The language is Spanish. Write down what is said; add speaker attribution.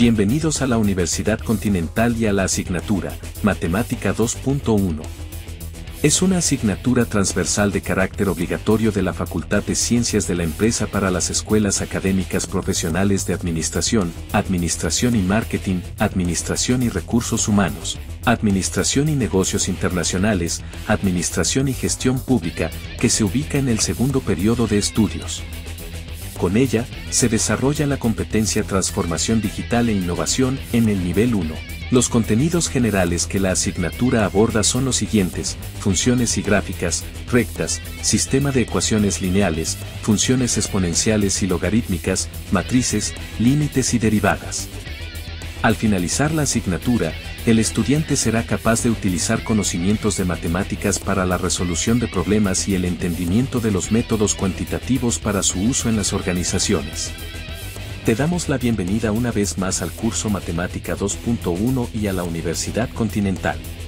Speaker 1: Bienvenidos a la Universidad Continental y a la asignatura Matemática 2.1. Es una asignatura transversal de carácter obligatorio de la Facultad de Ciencias de la Empresa para las escuelas académicas profesionales de Administración, Administración y Marketing, Administración y Recursos Humanos, Administración y Negocios Internacionales, Administración y Gestión Pública, que se ubica en el segundo periodo de estudios. Con ella, se desarrolla la competencia Transformación Digital e Innovación en el nivel 1. Los contenidos generales que la asignatura aborda son los siguientes: funciones y gráficas, rectas, sistema de ecuaciones lineales, funciones exponenciales y logarítmicas, matrices, límites y derivadas. Al finalizar la asignatura, el estudiante será capaz de utilizar conocimientos de matemáticas para la resolución de problemas y el entendimiento de los métodos cuantitativos para su uso en las organizaciones. Te damos la bienvenida una vez más al curso Matemática 2.1 y a la Universidad Continental.